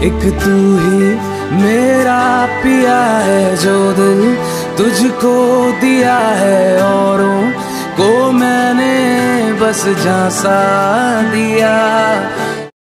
एक तू ही मेरा पिया है जो दिल तुझको दिया है, औरों को मैंने बस झांसा दिया।